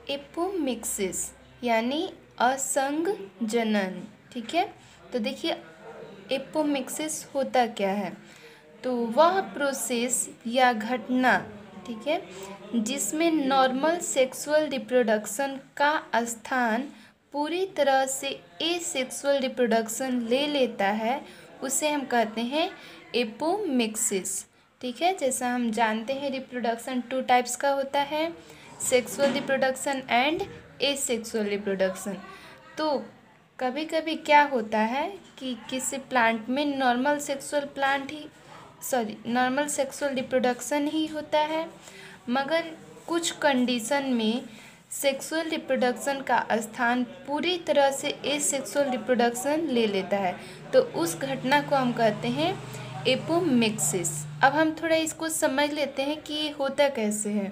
Apomixis यानी असंग जनन। ठीक है, तो देखिए एपोमिक्सिस होता क्या है। तो वह प्रोसेस या घटना, ठीक है, जिसमें नॉर्मल सेक्सुअल रिप्रोडक्शन का स्थान पूरी तरह से एसेक्सुअल रिप्रोडक्शन ले लेता है, उसे हम कहते हैं एपोमिक्सिस। ठीक है, जैसा हम जानते हैं रिप्रोडक्शन 2 टाइप्स का होता है, sexual reproduction and asexual reproduction. तो कभी कभी क्या होता है कि किसी प्लांट में नॉर्मल सेक्सुअल रिप्रोडक्शन ही होता है, मगर कुछ कंडीशन में सेक्सुअल रिप्रोडक्शन का स्थान पूरी तरह से एसेक्सुअल रिप्रोडक्शन ले लेता है, तो उस घटना को हम कहते हैं एपोमिक्सिस। अब हम थोड़ा इसको समझ लेते हैं कि ये होता कैसे है।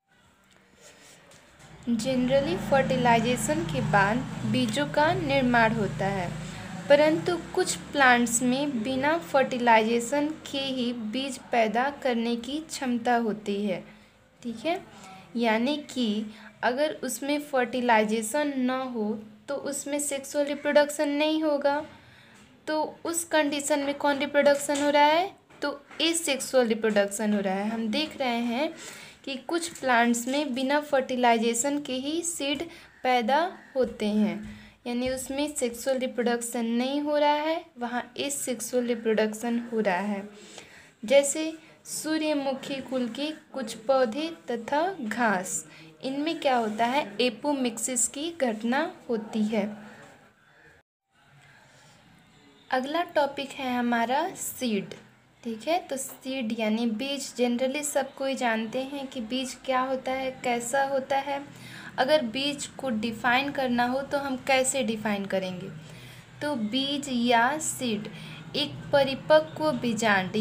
जनरली फर्टिलाइजेशन के बाद बीजों का निर्माण होता है, परंतु कुछ प्लांट्स में बिना फर्टिलाइजेशन के ही बीज पैदा करने की क्षमता होती है। ठीक है, यानी कि अगर उसमें फर्टिलाइजेशन न हो तो उसमें सेक्सुअल रिप्रोडक्शन नहीं होगा। तो उस कंडीशन में कौन रिप्रोडक्शन हो रहा है, तो एसेक्सुअल रिप्रोडक्शन हो रहा है। हम देख रहे हैं कि कुछ प्लांट्स में बिना फर्टिलाइजेशन के ही सीड पैदा होते हैं, यानी उसमें सेक्सुअल रिप्रोडक्शन नहीं हो रहा है, वहाँ एसेक्सुअल रिप्रोडक्शन हो रहा है। जैसे सूर्यमुखी कुल के कुछ पौधे तथा घास, इनमें क्या होता है, एपोमिक्सिस की घटना होती है। अगला टॉपिक है हमारा सीड। ठीक है, तो सीड यानी बीज। जनरली सब कोई जानते हैं कि बीज क्या होता है, कैसा होता है। अगर बीज को डिफ़ाइन करना हो तो हम कैसे डिफ़ाइन करेंगे, तो बीज या सीड एक परिपक्व बीजांड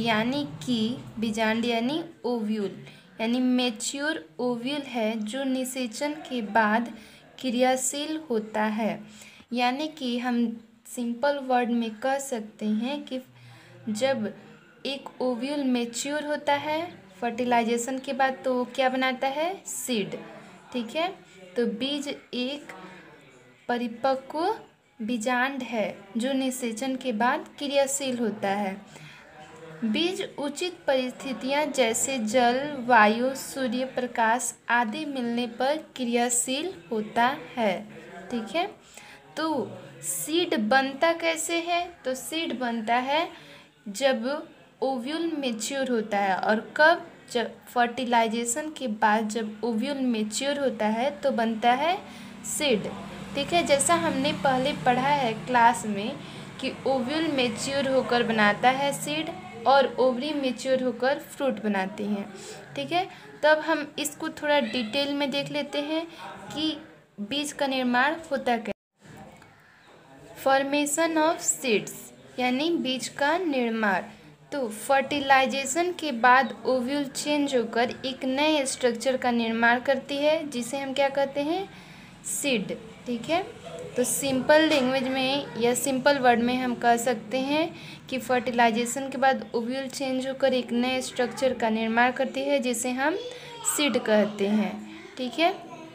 यानी ओव्यूल यानी मैच्योर ओव्यूल है, जो निषेचन के बाद क्रियाशील होता है। यानी कि हम सिंपल वर्ड में कह सकते हैं कि जब एक ओव्यूल मैच्योर होता है फर्टिलाइजेशन के बाद, तो वो क्या बनाता है, सीड। ठीक है, तो बीज एक परिपक्व बीजांड है जो निषेचन के बाद क्रियाशील होता है। बीज उचित परिस्थितियां जैसे जल, वायु, सूर्य प्रकाश आदि मिलने पर क्रियाशील होता है। ठीक है, तो सीड बनता कैसे है, तो सीड बनता है जब ओव्यूल मैच्योर होता है। और कब, जब फर्टिलाइजेशन के बाद जब ओव्यूल मैच्योर होता है तो बनता है सीड। ठीक है, जैसा हमने पहले पढ़ा है क्लास में कि ओव्यूल मैच्योर होकर बनाता है सीड और ओवरी मैच्योर होकर फ्रूट बनाती हैं। ठीक है, तो अब हम इसको थोड़ा डिटेल में देख लेते हैं कि बीज का निर्माण होता कैसे। फॉर्मेशन ऑफ सीड्स यानी बीज का निर्माण। तो फर्टिलाइजेशन के बाद ओव्यूल चेंज होकर एक नए स्ट्रक्चर का निर्माण करती है, जिसे हम क्या कहते हैं, सीड। ठीक है, तो सिंपल लैंग्वेज में या सिंपल वर्ड में हम कह सकते हैं कि फर्टिलाइजेशन के बाद ओव्यूल चेंज होकर एक नए स्ट्रक्चर का निर्माण करती है, जिसे हम सीड कहते हैं। ठीक है,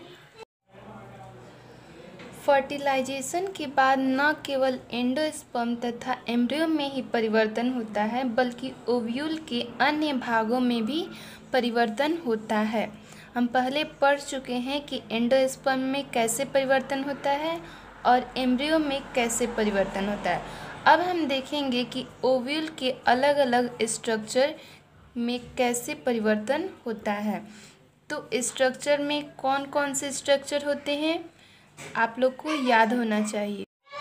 फर्टिलाइजेशन के बाद न केवल एंडोस्पर्म तथा एम्ब्रियो में ही परिवर्तन होता है, बल्कि ओव्यूल के अन्य भागों में भी परिवर्तन होता है। हम पहले पढ़ चुके हैं कि एंडोस्पर्म में कैसे परिवर्तन होता है और एम्ब्रियो में कैसे परिवर्तन होता है। अब हम देखेंगे कि ओव्यूल के अलग अलग स्ट्रक्चर में कैसे परिवर्तन होता है। तो स्ट्रक्चर में कौन कौन से स्ट्रक्चर होते हैं, आप लोग को याद होना चाहिए।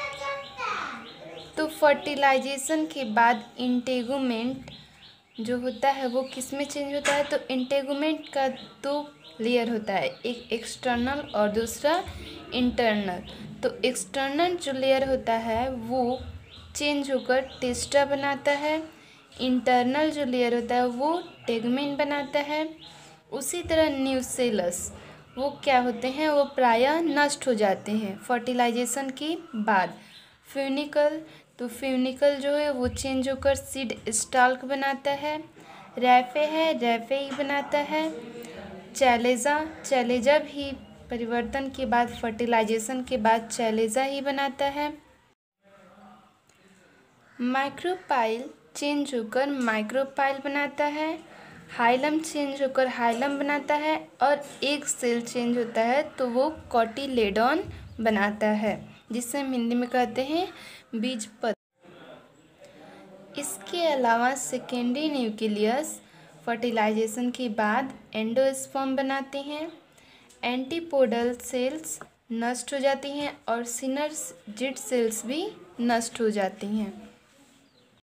तो फर्टिलाइजेशन के बाद इंटेगुमेंट जो होता है वो किस में चेंज होता है, तो इंटेगुमेंट का 2 लेयर होता है, एक एक्सटर्नल और दूसरा इंटरनल। तो एक्सटर्नल जो लेयर होता है वो चेंज होकर टेस्टा बनाता है, इंटरनल जो लेयर होता है वो टेगमेन बनाता है। उसी तरह न्यूसेलस वो क्या होते हैं, वो प्रायः नष्ट हो जाते हैं फर्टिलाइजेशन के बाद। फ्यूनिकल, तो फ्यूनिकल जो है वो चेंज होकर सीड स्टाल्क बनाता है। रैफे है, रैफे ही बनाता है। चैलेजा भी परिवर्तन के बाद, फर्टिलाइजेशन के बाद चैलेजा ही बनाता है। माइक्रोपाइल चेंज होकर माइक्रोपाइल बनाता है। हाइलम चेंज होकर हाइलम बनाता है। और एक सेल चेंज होता है तो वो कॉटिलेडॉन बनाता है, जिसे हम हिंदी में कहते हैं बीजपत्र। इसके अलावा सेकेंडरी न्यूक्लियस फर्टिलाइजेशन के बाद एंडोस्पर्म बनाते हैं। एंटीपोडल सेल्स नष्ट हो जाती हैं और सिनर्जिड सेल्स भी नष्ट हो जाती हैं।